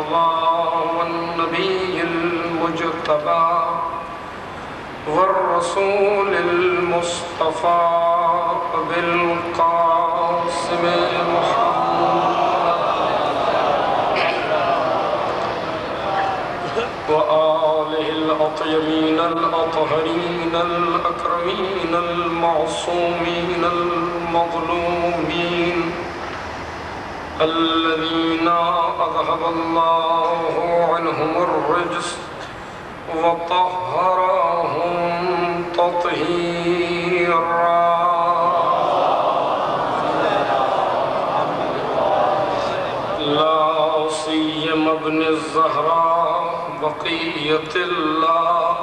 المرتضى والنبي المجتبى والرسول المصطفى بالقاسم محمد وآله الأطيبين الأطهرين الأكرمين المعصومين المظلومين الذين أذهب الله عنهم الرجس وطهرهم تطهيرا. لا سيما ابن الزهراء بقية الله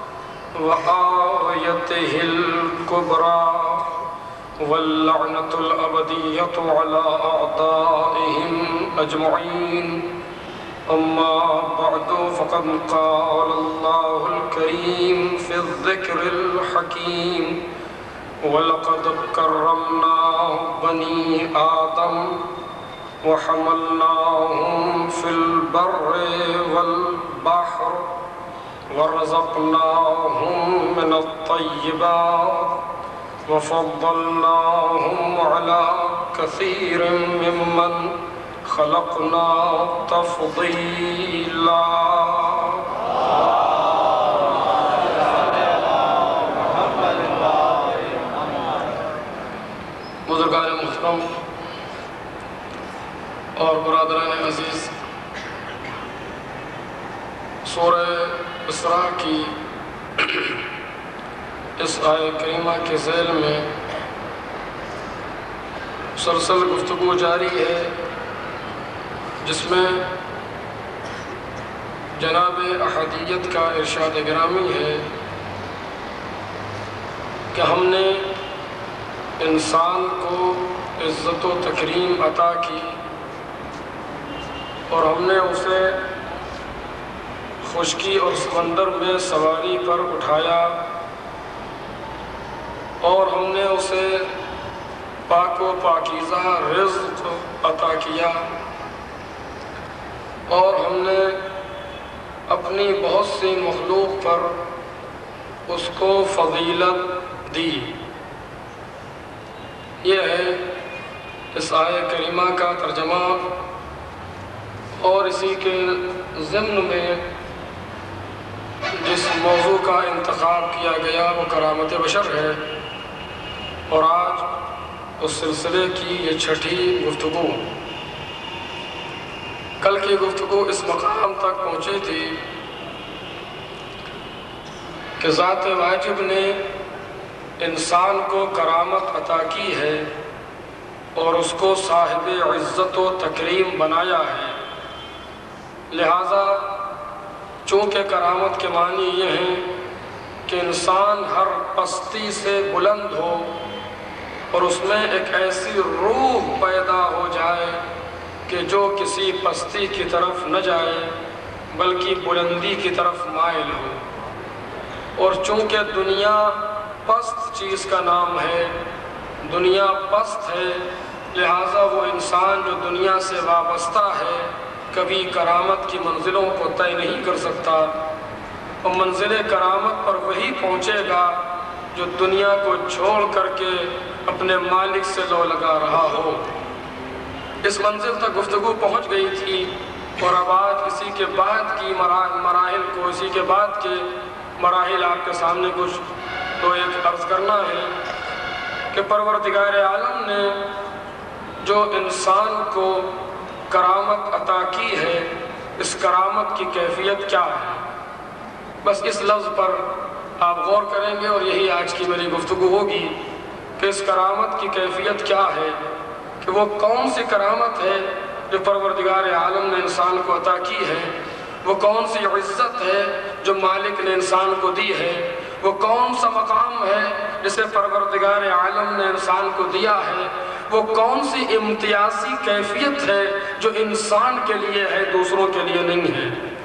وآيته الكبرى واللعنة الأبدية على أعدائهم أجمعين. أما بعد فقد قال الله الكريم في الذكر الحكيم ولقد كرمنا بني آدم وحملناهم في البر والبحر ورزقناهم من الطيبات وفضلناهم على كثير ممن خلقنا تفضيلا. بزرگان محترم اور برادران عزیز، سورہ اسراء کی اس آیہ کریمہ کے ذیل میں مسلسل گفتگو جاری ہے، جس میں جناب احدیت کا ارشاد گرامی ہے کہ ہم نے انسان کو عزت و تکریم عطا کی اور ہم نے اسے خشکی اور سمندر میں سواری پر اٹھایا اور ہم نے اسے پاک و پاکیزہ رزق عطا کیا اور ہم نے اپنی بہت سی مخلوق پر اس کو فضیلت دی۔ یہ ہے اس آیہ کریمہ کا ترجمہ، اور اسی کے ضمن میں جس موضوع کا انتخاب کیا گیا وہ کرامت بشر ہے، اور آج اس سلسلے کی یہ چھٹی گفتگو۔ کل کی گفتگو اس مقام تک پہنچی تھی کہ ذات واجب نے انسان کو کرامت عطا کی ہے اور اس کو صاحب عزت و تکریم بنایا ہے۔ لہٰذا چونکہ کرامت کے معنی یہ ہیں کہ انسان ہر پستی سے بلند ہو اور اس میں ایک ایسی روح پیدا ہو جائے کہ جو کسی پستی کی طرف نہ جائے بلکہ بلندی کی طرف مائل ہو۔ اور چونکہ دنیا پست چیز کا نام ہے، دنیا پست ہے، لہٰذا وہ انسان جو دنیا سے وابستہ ہے کبھی کرامت کی منزلوں کو طے نہیں کر سکتا، اور منزل کرامت پر وہی پہنچے گا جو دنیا کو چھوڑ کر کے اپنے مالک سے لو لگا رہا ہو۔ اس منزل تک گفتگو پہنچ گئی تھی، اور اب آج اسی کے بعد کی مراحل کو، اسی کے بعد کے مراحل آپ کے سامنے کچھ تو ایک عرض کرنا ہے کہ پروردگار عالم نے جو انسان کو کرامت عطا کی ہے، اس کرامت کی کیفیت کیا ہے؟ بس اس لفظ پر آپ غور کریں گے اور یہی آج کی میری گفتگو ہوگی کہ اس کرامت کی کیفیت کیا ہے، کہ وہ کون سی کرامت ہے جو پروردگار عالم نے انسان کو عطا کی ہے، وہ کون سی عزت ہے جو مالک نے انسان کو دی ہے، وہ کون سا مقام ہے جسے پروردگار عالم نے انسان کو دیا ہے، وہ کون سی امتیازی کیفیت ہے جو انسان کے لیے ہے دوسروں کے لیے نہیں ہے۔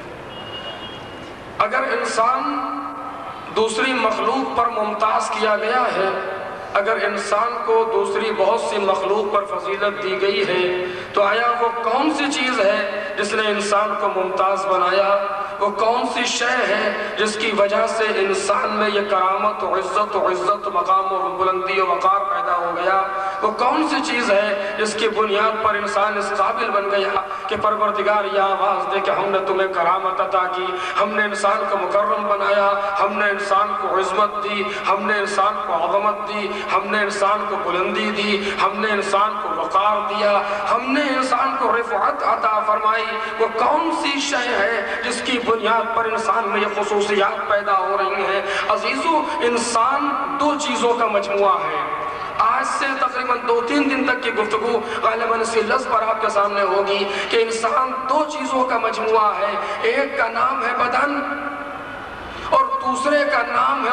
اگر انسان دوسری مخلوق پر ممتاز کیا گیا ہے، اگر انسان کو دوسری بہت سی مخلوق پر فضیلت دی گئی ہے، تو آیا وہ کون سی چیز ہے جس نے انسان کو ممتاز بنایا؟ وہ کون سی شے ہے جس کی وجہ سے انسان میں یہ کرامت و عزت مقام و بلندی و وقار پیدا ہو گیا؟ وہ کون سی چیز ہے جس کی بنیاد پر انسان اس قابل بن گیا کہ پروردگار یہ آواز دے کہ ہم نے تمہیں کرامت عطا کی، ہم نے انسان کو مکرم بنایا، ہم نے انسان کو عظمت دی، ہم نے انسان کو عظمت دی، ہم نے انسان کو بلندی دی، ہم نے انسان کو وقار دیا، ہم نے انسان کو رفعت عطا فرمائی؟ وہ کون سی شے ہے جس کی بنیاد پر انسان میں یہ خصوصیات پیدا ہو رہی ہیں؟ عزیزو، انسان دو چیزوں کا مجموعہ ہے۔ آج سے تقریباً 2-3 دن تک کی گفتگو غالباً اسی لفظ پر آپ کے سامنے ہوگی کہ انسان دو چیزوں کا مجموعہ ہے، ایک کا نام ہے بدن اور دوسرے کا نام ہے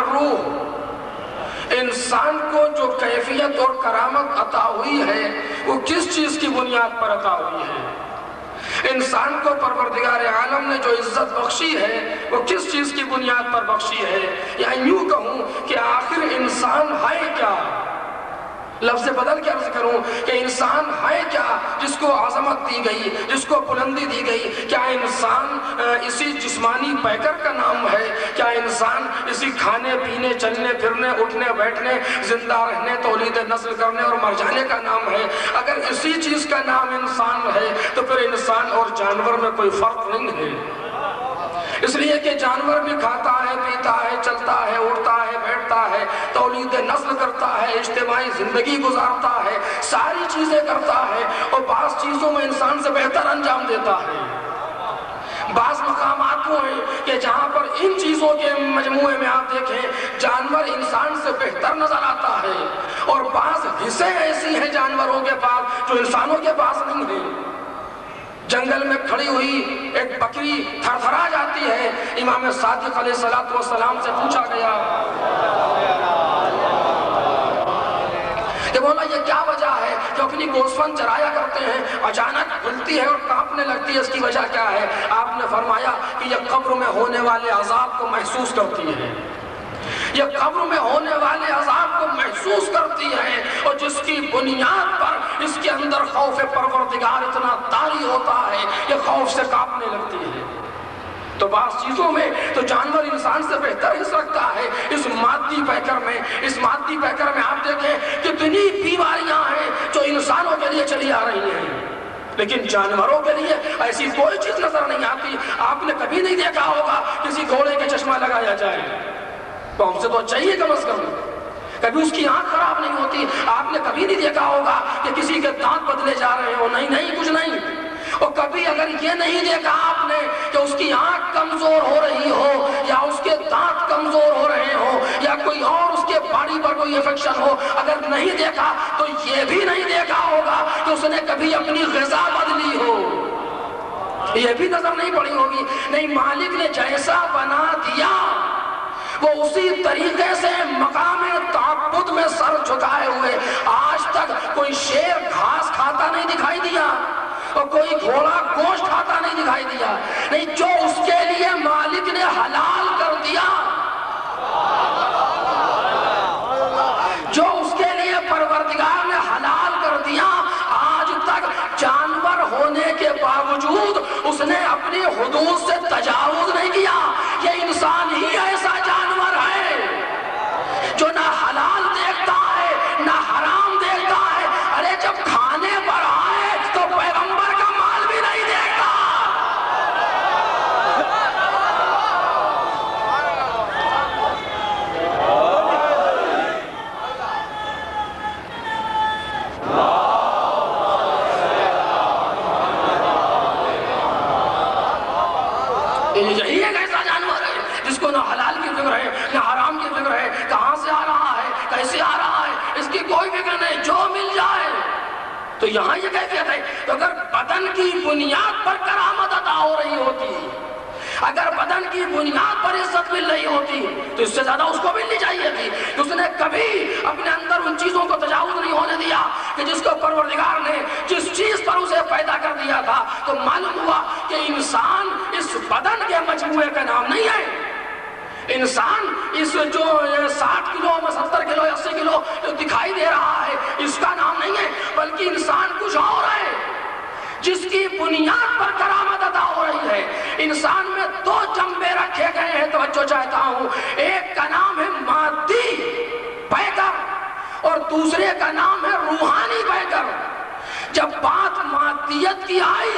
روح۔ انسان کو جو کیفیت اور کرامت عطا ہوئی ہے وہ کس چیز کی بنیاد پر عطا ہوئی ہے؟ انسان کو پروردگار عالم نے جو عزت بخشی ہے وہ کس چیز کی بنیاد پر بخشی ہے؟ یا یوں کہوں کہ آخر انسان ہے کیا؟ لفظ بدل کے عرض کروں کہ انسان ہے کیا جس کو عظمت دی گئی، جس کو بلندی دی گئی؟ کیا انسان اسی جسمانی پیکر کا نام ہے؟ کیا انسان اسی کھانے پینے چلنے پھرنے اٹھنے بیٹھنے زندہ رہنے تولید نسل کرنے اور مر جانے کا نام ہے؟ اگر اسی چیز کا نام انسان ہے تو پھر انسان اور جانور میں کوئی فرق نہیں ہے، اس لیے کہ جانور بھی کھاتا ہے، پیتا ہے، چلتا ہے، اڑتا ہے، بیٹھتا ہے، تولید نسل کرتا ہے، اجتماعی زندگی گزارتا ہے، ساری چیزیں کرتا ہے اور بعض چیزوں میں انسان سے بہتر انجام دیتا ہے۔ بعض مقامات وہ ہیں کہ جہاں پر ان چیزوں کے مجموعے میں آپ دیکھیں جانور انسان سے بہتر نظر آتا ہے، اور بعض حصے ایسی ہیں جانوروں کے پاس جو انسانوں کے پاس نہیں ہیں۔ جنگل میں کھڑی ہوئی ایک بکری تھر تھرا جاتی ہے، امام صادق علیہ السلام سے پوچھا گیا کہ مولا یہ کیا وجہ ہے کہ اپنی گوسفند چرایا کرتے ہیں اچانک کھلتی ہے اور کانپنے لگتی ہے، اس کی وجہ کیا ہے؟ آپ نے فرمایا کہ یہ قبر میں ہونے والے عذاب کو محسوس کرتی ہے، یہ قبر میں ہونے والے عذاب کو محسوس کرتی ہے، اور جس کی بنیاد پر اس کے اندر خوف پروردگار اتنا طاری ہوتا ہے کہ خوف سے کانپنے لگتی ہے۔ تو بعض چیزوں میں تو جانور انسان سے بہتر حص رکھتا ہے۔ اس مادی پیکر میں آپ دیکھیں کتنی بیماریاں ہیں جو انسانوں کے لیے چلی آ رہی ہیں، لیکن جانوروں کے لیے ایسی کوئی چیز نظر نہیں آتی۔ آپ نے کبھی نہیں دیکھا ہوگا کسی گھوڑے کے چشمہ لگایا جائے تو ہم سے تو چاہیے کم از کم، کبھی اس کی آنکھ خراب نہیں ہوتی۔ آپ نے کبھی نہیں دیکھا ہوگا کہ کسی کے دانت بدلے جا رہے ہو، نہیں کچھ نہیں۔ اور کبھی اگر یہ نہیں دیکھا آپ نے کہ اس کی آنکھ کمزور ہو رہی ہو یا اس کے دانت کمزور ہو رہے ہو یا کوئی اور اس کے باڈی پر کوئی انفیکشن ہو، اگر نہیں دیکھا تو یہ بھی نہیں دیکھا ہوگا کہ اس نے کبھی اپنی غذا بدلی ہو، یہ بھی نظر نہیں پڑی ہوگی۔ نہیں، مالک نے جیسا بنا دیا وہ اسی طریقے سے مقام تعبد میں سر جھکائے ہوئے۔ آج تک کوئی شیر گھاس کھاتا نہیں دکھائی دیا اور کوئی گھوڑا گوشت کھاتا نہیں دکھائی دیا، نہیں، جو اس کے لیے مالک نے حلال کر دیا، جو اس کے لیے پروردگار نے حلال کر دیا، آج تک جانور ہونے کے باوجود اس نے اپنی حدود سے تجاوز نہیں کیا۔ یہ انسان ہی ایسا جانور ہے جو نہ حلال دیکھتا ہے نہ حرام دیکھتا ہے۔ ارے جب کھانے پر آئے تو پیغمبر کا مال بھی نہیں دیکھتا۔ یہی ایک ایسا جانور ہے جس کو نہ حلال کی فکر ہے نہ حرام کی فکر ہے، کہاں سے آ رہا ہے کیسے آ رہا ہے اس کی کوئی فکر نہیں، جو مل جائے۔ تو یہاں یہ کیفیت ہے کہ اگر بدن کی بنیاد پر کرامت عطا ہو رہی ہوتی، اگر بدن کی بنیاد پر عزت مل رہی ہوتی تو اس سے زیادہ اس کو ملنی چاہیے تھی۔ اس نے کبھی اپنے اندر ان چیزوں کو تجاوز نہیں ہونے دیا کہ جس کو پروردگار نے جس چیز پر اسے پیدا کر دیا تھا۔ تو معلوم ہوا کہ انسان اس بدن کے مجموعے کا نام نہیں ہے۔ انسان اس جو 60 کلو 70 کلو 80 کلو دکھائی دے رہا ہے اس کا نام نہیں ہے، بلکہ انسان کچھ اور ہے۔ جس کی بنیاد پر کرامت عطا ہو رہی ہے. انسان میں دو جنبے رکھے گئے ہیں، توجہ چاہتا ہوں. ایک کا نام ہے مادی پیکر اور دوسرے کا نام ہے روحانی پیکر. جب بات مادیت کی آئی،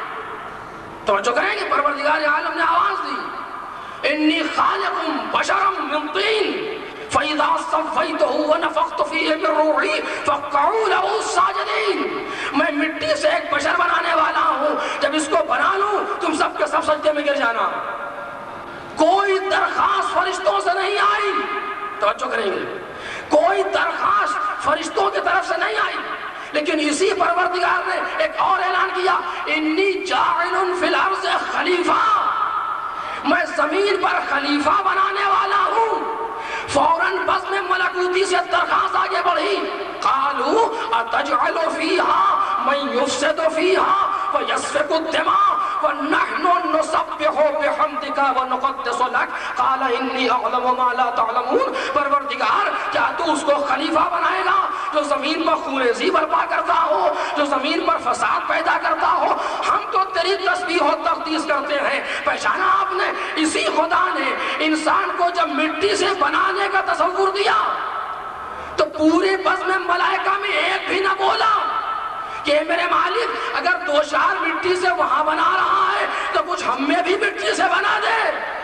توجہ کریں کہ پروردگار عالم نے آواز دی، انی خالق بشرا من طین فَإِذَا صَفَّيْتُهُ وَنَفَخْتُ فِيهِ مِن رُّوحِي فَقَعُوا لَهُ سَاجِدِينَ. میں مٹی سے ایک بشر بنانے والا ہوں، جب اس کو بنا لوں تم سب کے سب سجدے میں گر جانا. کوئی درخواست فرشتوں سے نہیں آئی، توجہ کریں گے، کوئی درخواست فرشتوں کی طرف سے نہیں آئی، لیکن اسی پروردگار نے ایک اور اعلان کیا، انی جاعل فی الارض خلیفہ، میں زمین پر خلیفہ بنانے والا ہوں. فوراً بزم ملکوتی سے درخواست آگے بڑھی، قالوا اتجعل فیہا من یفسد فیہا ویسفک الدماء ونحن نسبح بحمدک ونقدس لک قال انی اعلم ما لا تعلمون. پروردگار کیا تو اس کو خلیفہ بنائے گا جو زمین پر خونریزی برپا کرتا ہو، جو زمین پر فساد پیدا کرتا ہو؟ ہم تو تیری تسبیح و تقدیس کرتے ہیں. پہچانا آپ نے؟ اسی خدا نے انسان کو جب مٹی سے بنانے کا تصور دیا تو پورے بزم ملائکہ میں ایک بھی نہ بولا کہ میرے مالک اگر دو چار مٹی سے وہاں بنا رہا ہے تو کچھ ہم میں بھی مٹی سے بنا دے.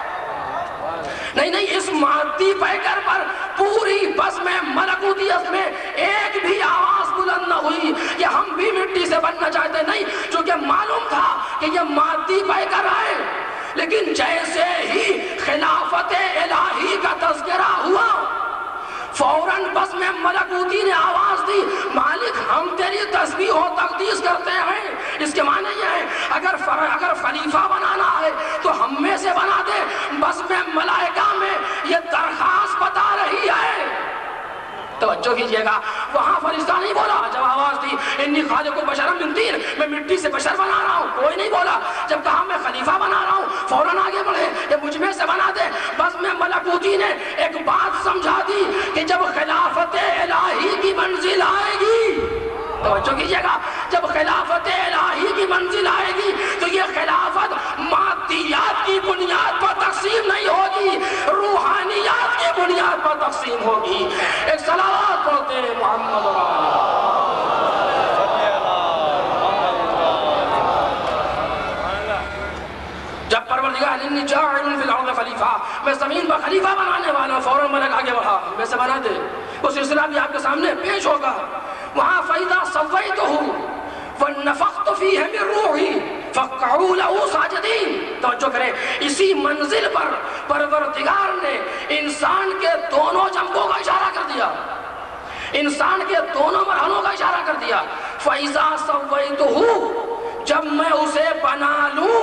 نہیں نہیں، اس مادی پیکر پر پوری بزم ملکوتیت میں ایک بھی آواز بلند نہ ہوئی کہ ہم بھی مٹی سے بننا چاہتے. نہیں، چونکہ معلوم تھا کہ یہ مادی پیکر ہے. لیکن جیسے ہی خلافت الہی کا تذکرہ ہوا، فوراً بزم ملکوتی نے آواز دی، مالک ہم تیری تسبیح و تقدیس کرتے ہیں. اس کے معنی یہ ہے اگر خلیفہ بنانا ہے تو ہم میں سے بنا دے. بزم ملائکہ میں یہ درخواست بتا رہی ہے. توجہ کیجئے گا، وہاں فرشتہ نہیں بولا جب آواز دی انی خالق بشرا من طین، میں مٹی سے بشر بنا رہا ہوں، کوئی نہیں بولا. جب کہا میں خلیفہ بنا رہا ہوں فوراً آگے بڑھے کہ مجھ میں سے بنا دے. بس میں ملکوتی نے ایک بات سمجھا دی کہ جب خلافت الہی کی منزل آئے گی، توجہ کیجئے گا، جب خلافت الہی کی منزل آئے گی تو یہ خلافت مادیات کی بنیاد پر تقسیم نہیں ہوگی، روحانیات کی بنیاد پر تقسیم ہوگی. ایک صلوات پڑھتے ہیں محمد و جب پروردگار انی جاعل فی الارض خلیفہ، میں زمین پر خلیفہ بنانے والا ہوں، فوراً ملک آگے بڑھا، میں سے بنا دے. وہ سلسلہ بھی آپ کے سامنے پیش ہوگا. وہاں فَإِذَا صَوَّيْتُهُ وَنَفَخْتُ فِيهِ مِن رُّوحِي فَقَعُوا لَهُ سَاجِدِينَ. توجہ کریں، اسی منزل پر پروردگار نے انسان کے دونوں جنبوں کا اشارہ کر دیا، انسان کے دونوں مرحلوں کا اشارہ کر دیا. فَإِذَا صَوَّيْتُهُ، جب میں اسے بنا لوں.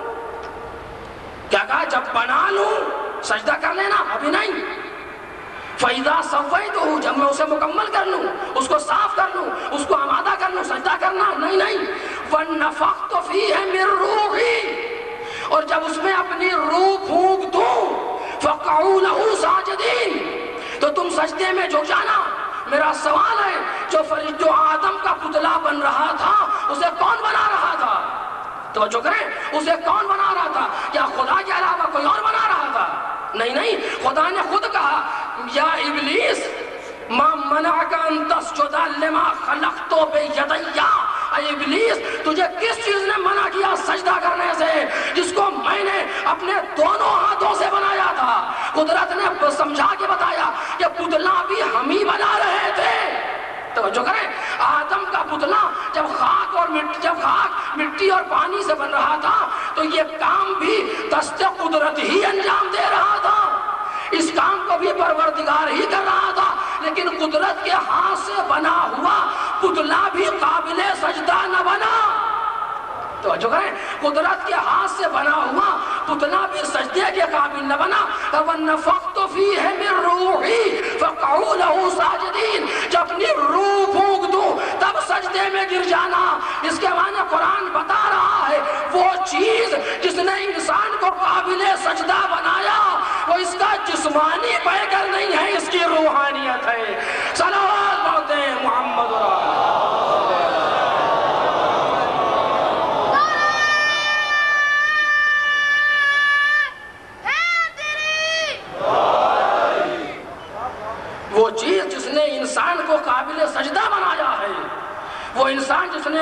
کیا کہا؟ جب بنا لوں سجدہ کر لینا، ابھی نہیں. فَإِذَا صَوَّيْتُهُ، جب میں اسے مکمل کر لوں، اس کو صاف کر لوں، اس کو آمادہ کر لوں، سجدہ کرنا نہیں نہیں. وَنَفَخْتُ فِيهِ مِن رُّوحِي، اور جب اس میں اپنی روح پھونک دوں، فَقَعُوا لَهُ سَاجِدِينَ، تو تم سجدے میں جھک جانا. میرا سوال ہے، جو آدم کا پتلا بن رہا تھا اسے کون بنا رہا تھا؟ توجہ کریں، اسے کون بنا رہا تھا؟ کیا خدا کے علاوہ کوئی اور بنا رہا تھا؟ نہیں نہیں، خدا نے خود کہا یا ابلیس ما منعک ان تسجد لما خلقت بیدی. اے ابلیس، تجھے کس چیز نے منع کیا سجدہ کرنے سے جس کو میں نے اپنے دونوں ہاتھوں سے بنایا تھا؟ قدرت نے سمجھا کے بتایا کہ پتلا بھی ہم ہی بنا رہے تھے. توجہ کریں، آدم کا پتلا جب خاک مٹی اور پانی سے بن رہا تھا تو یہ کام بھی دست قدرت ہی انجام دے رہا تھا. اس کام کو بھی پروردگار ہی کر رہا تھا، لیکن قدرت کے ہاتھ سے بنا ہوا پتلا بھی قابل سجدہ نہ بنا. توجہ کریں، قدرت کے ہاتھ سے بنا ہوا پتلا بھی سجدے کے قابل نہ بنا. وَنَفَخْتُ فِيهِ مِن رُّوحِي فَقَعُوا لَهُ سَاجِدِينَ، جب اپنی روح پھونک دوں تب سجدے میں گر جانا. اس کے معنی قرآن بتا رہا ہے وہ چیز جس نے انسان کو قابل سجدہ بنایا وہ اس کا جسمانی پیکر نہیں ہے، اس کی روحانیت ہے. صلوات پڑھتے ہیں محمد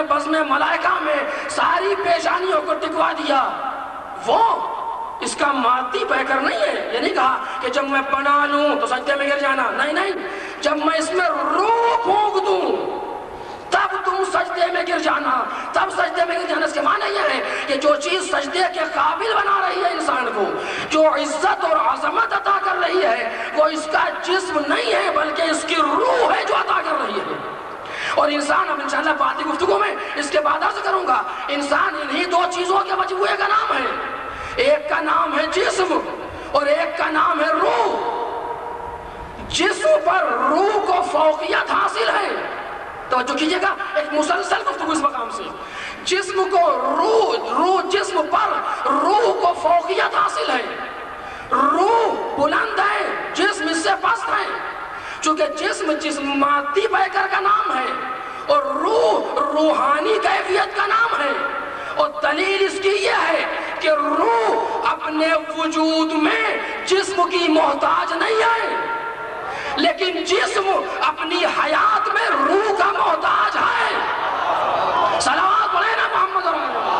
نے بزم ملائکہ میں ساری پیشانیوں کو ٹکوا دیا، وہ اس کا مادی پیکر نہیں ہے۔ یہ نہیں کہا کہ جب میں بنا لوں تو سجدے میں گر جانا، نہیں نہیں، جب میں اس میں روح پھونک دوں تب تم سجدے میں گر جانا، تب سجدے میں گر جانا۔ اس کے معنی یہ ہے کہ جو چیز سجدے کے قابل بنا رہی ہے انسان کو، جو عزت اور عظمت عطا کر رہی ہے، وہ اس کا جسم نہیں ہے بلکہ اس کی روح ہے جو عطا کر رہی ہے۔ اور انسان، اب انشاءاللہ بعد کی گفتگو میں اس کے بعد عرض کروں گا، انسان انہی دو چیزوں کے مجموعے کا نام ہے، ایک کا نام ہے جسم اور ایک کا نام ہے روح۔ جسم پر روح کو فوقیت حاصل ہے، توجہ کیجئے گا، ایک مسلسل گفتگو اس مقام سے، جسم کو روح جسم پر روح کو فوقیت حاصل ہے، روح بلند ہے، جسم اس سے پست ہے، چونکہ جسم مادی پیکر کا نام ہے اور روح روحانی کیفیت کا نام ہے۔ اور دلیل اس کی یہ ہے کہ روح اپنے وجود میں جسم کی محتاج نہیں ہے، لیکن جسم اپنی حیات میں روح کا محتاج ہے۔ صلوات پڑھیں نا محمد رسول اللہ۔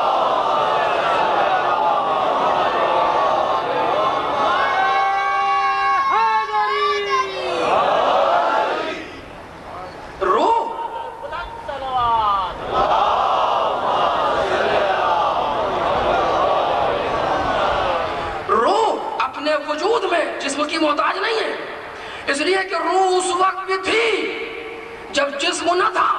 روح اپنے وجود میں جسم کی محتاج نہیں ہے، اس لیے کہ روح اس وقت بھی تھی جب جسم نہ تھا۔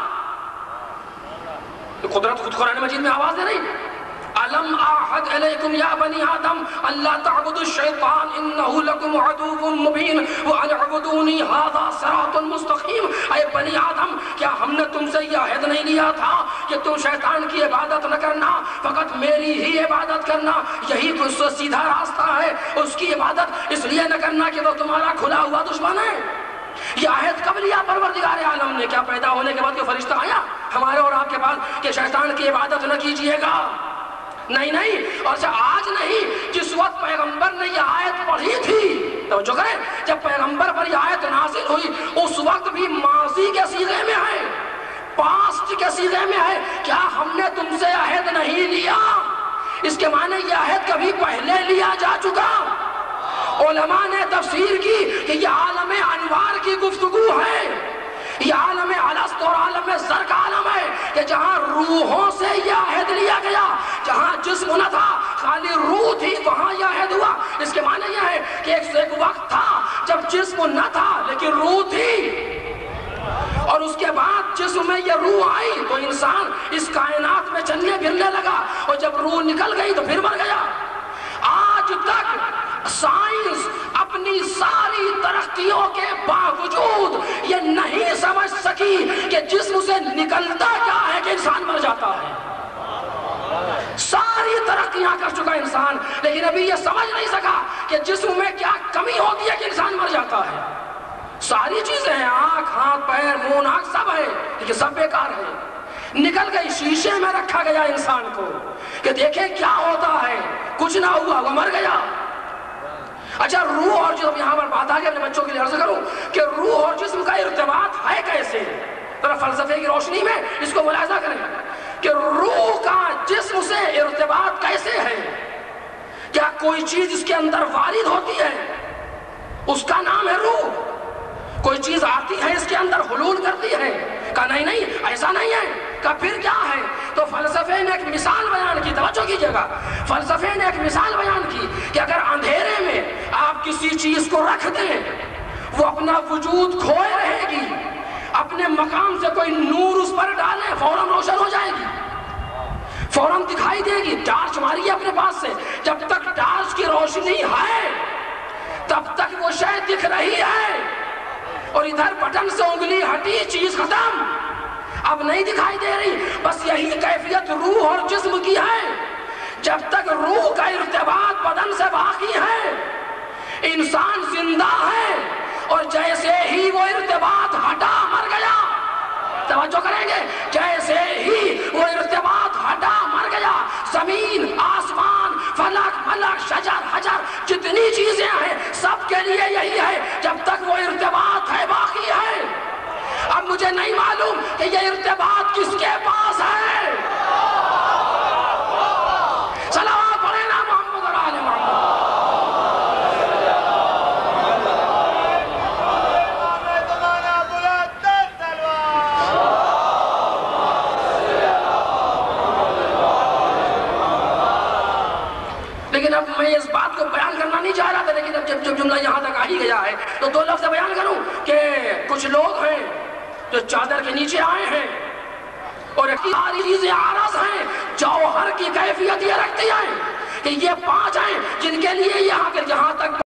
قدرت خود قرآن مجید میں آواز دے رہی، أَلَمْ أَعْهَدْ إِلَيْكُمْ يَا بَنِي آدَمَ أَلَّا تَعْبُدُوا الشَّيْطَانَ إِنَّهُ لَكُمْ عَدُوٌّ مُبِينٌ وَأَنِ اعْبُدُونِي هَذَا صِرَاطٌ مُسْتَقِيمٌ۔ اے بنی آدم، کیا ہم نے تم سے یہ عہد نہیں لیا تھا کہ تم شیطان کی عبادت نہ کرنا، فقط میری ہی عبادت کرنا، یہی تو سیدھا راستہ ہے، اس کی عبادت اس لیے نہ کرنا کہ وہ تمہارا کھلا ہوا دشمن ہے۔ یہ عہد کب لیا پروردگار عالم نے؟ کیا پیدا ہونے کے بعد کوئی فرشتہ آیا ہمارے اور آپ کے پاس کہ شیطان کی عبادت نہ کیجئے گا؟ نہیں نہیں، اور آج نہیں، جس وقت پیغمبر نے یہ آیت پڑھی تھی، توجہ کریں، جب پیغمبر پر یہ آیت نازل ہوئی اس وقت بھی ماضی کے صیغے میں ہے، پاسٹ کے صیغے میں ہے۔ کیا ہم نے تم سے عہد نہیں لیا؟ اس کے معنی یہ عہد کبھی پہلے لیا جا چکا۔ علماء نے تفسیر کی کہ یہ عالم انوار کی گفتگو ہے، یہ عالم الست اور عالم زر کا عالم ہے کہ جہاں روحوں سے یہ عہد لیا گیا، جہاں جسم نہ تھا خالی روح تھی، وہاں یہ عہد ہوا۔ اس کے معنی یہ ہے کہ ایک وقت تھا جب جسم نہ تھا لیکن روح تھی، اور اس کے بعد جسم میں یہ روح آئی تو انسان اس کائنات میں چلنے پھرنے لگا، اور جب روح نکل گئی تو پھر مر گیا۔ آج تک سائنس اپنی ساری ترقیوں کے باوجود یہ نہیں سمجھ سکی کہ جسم سے نکلتا کیا ہے کہ انسان مر جاتا ہے۔ ساری ترقیاں کر چکا انسان، لیکن ابھی یہ سمجھ نہیں سکا کہ جسم میں کیا کمی ہوتی ہے کہ انسان مر جاتا ہے۔ ساری چیزیں ہیں، آنکھ، ہاتھ، پیر، منہ، ناک سب ہے، لیکن سب بیکار ہے۔ نکل گئی، شیشے میں رکھا گیا انسان کو کہ دیکھیں کیا ہوتا ہے، کچھ نہ ہوا، وہ مر گیا۔ اچھا، روح اور جسم، یہاں پر بات آگے اپنے بچوں کے لیے عرض کروں کہ روح اور جسم کا ارتباط ہے کیسے؟ ذرا فلسفے کی روشنی میں اس کو ملاحظہ کریں کہ روح کا جسم سے ارتباط کیسے ہے۔ کیا کوئی چیز اس کے اندر وارد ہوتی ہے، اس کا نام ہے روح؟ کوئی چیز آتی ہے اس کے اندر حلول کرتی ہے؟ کہا نہیں نہیں، ایسا نہیں ہے۔ کہا پھر کیا ہے؟ تو فلسفے نے ایک مثال بیان کی، توجہ کیجئے گا، فلسفے نے ایک مثال بیان کی کہ اگر اندھیرے میں آپ کسی چیز کو رکھ دیں، وہ اپنا وجود کھوئے رہے گی، اپنے مقام سے کوئی نور اس پر ڈالیں فوراً روشن ہو جائے گی، فوراً دکھائی دے گی۔ ٹارچ ماری اپنے پاس سے، جب تک ٹارچ کی روشنی ہے تب تک وہ شے دکھ رہی ہے، اور ادھر بٹن سے انگلی ہٹی، چیز ختم، اب نہیں دکھائی دے رہی۔ بس یہی کیفیت روح اور جسم کی ہے۔ جب تک روح کا ارتباط بدن سے باقی ہے انسان زندہ ہے، اور جیسے ہی وہ ارتباط ہٹا مر گیا۔ توجہ کریں گے، جیسے ہی وہ ارتباط ہٹا مر گیا۔ زمین، آسمان، فلک، ملک، شجر، حجر، جتنی چیزیں ہیں سب کے لیے یہی ہے، جب تک وہ ارتباط ہے باقی ہے۔ اب مجھے نہیں معلوم کہ یہ ارتباط کس کے پاس ہے. صلوات پڑھیں نا محمد اور آل محمد. لیکن اب میں اس بات کو بیان کرنا نہیں چاہ رہا تھا، لیکن اب جب جملہ یہاں تک آ ہی گیا ہے تو دو لفظ بیان کروں کہ کچھ لوگ ہیں جو چادر کے نیچے آئے ہیں اور ساری چیزیں عارض ہیں، جوہر کی کیفیت یہ رکھتی ہیں کہ یہ 5 ہیں جن کے لیے یہاں تک